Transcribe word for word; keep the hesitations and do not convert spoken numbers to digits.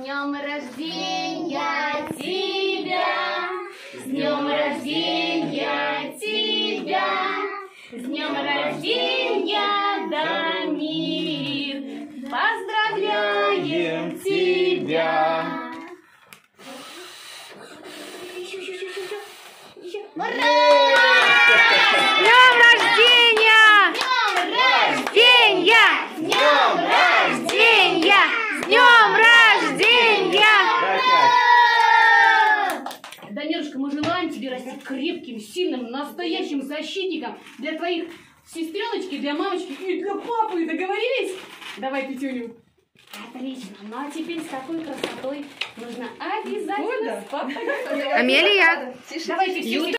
днем рождения тебя, с днем рождения тебя, с днем рождения, Дамир, поздравляем тебя. Еще, еще, еще, еще, еще. Ура! С днем рождения! С днем рождения! С днем рождения! Дамирушка, мы желаем тебе расти крепким, сильным, настоящим защитником для твоих сестреночки, для мамочки и для папы. Договорились? Давай, Петюню. Отлично. Ну а теперь с такой красотой нужно обязательно с папой. Амелия! Давайте все.